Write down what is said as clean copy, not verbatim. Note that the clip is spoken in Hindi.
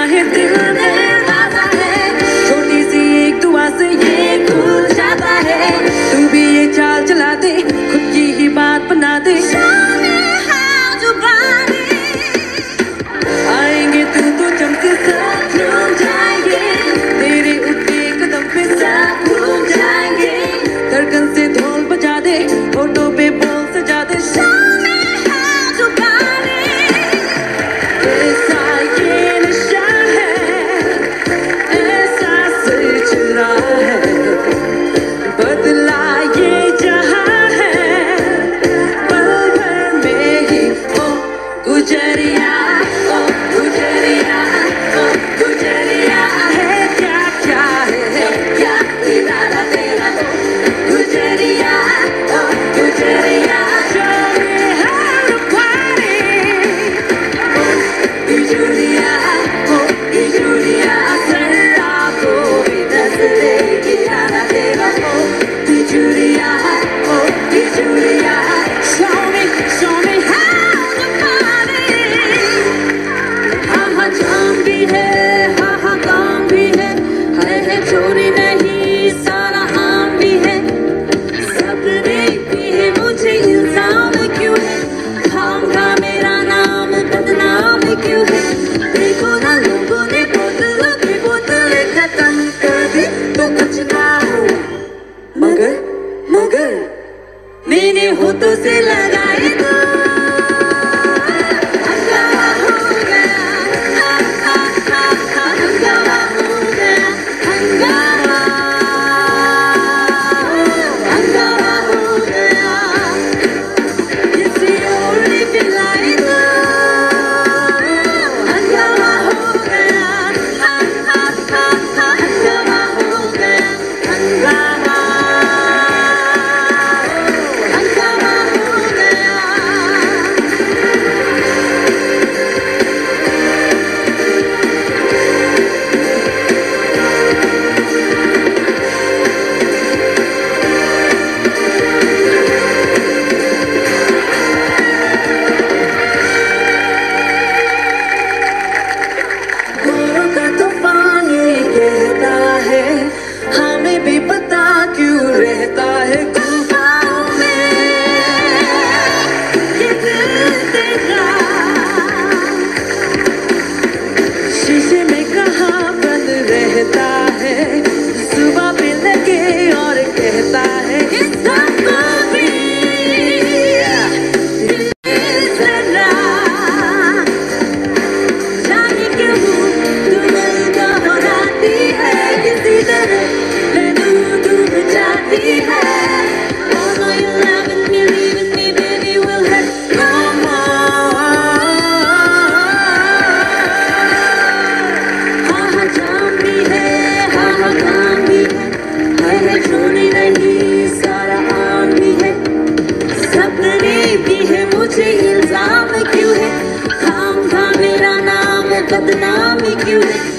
है दिल दरवाजा है, छोटी सी एक दुआ से ये खुल जाता है। तू भी ये चाल चला दे, खुद की ही बात बना दे। आएंगे तू तो चमके साथ झूम जाएंगे, तेरे उठे कदम पे साथ घूम जाएंगे। धड़कन से ढोल बजा दे, होठों पे बोल सजा दे। मगर मैंने होठों से लगाए तो हंगामा हो गया, हंगामा हो गया, हंगामा हो गया। किसी और ने पिलाए तो हंगामा हो गया, हंगामा हो गया, हंगामा। सुबह पे लगे और कहता है जाने क्यों तुम दोहराती है, किसी तरह मैं डूब जाती है। मुझे इल्जाम क्यों है, खाम खा मेरा नाम बदनाम क्यों है।